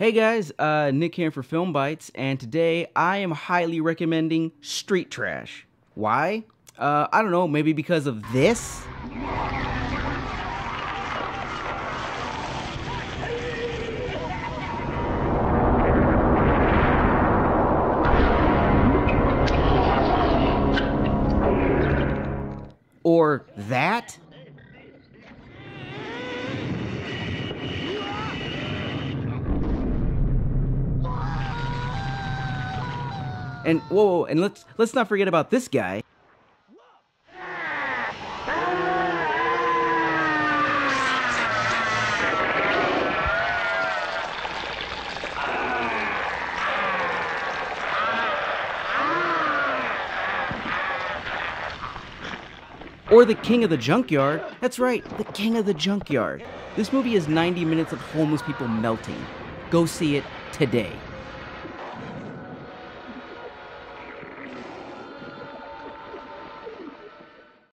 Hey guys, Nick here for Film Bites, and today I am highly recommending Street Trash. Why? I don't know, maybe because of this? Or that? And whoa, and let's not forget about this guy. Or the King of the Junkyard. That's right, the King of the Junkyard. This movie is 90 minutes of homeless people melting. Go see it today.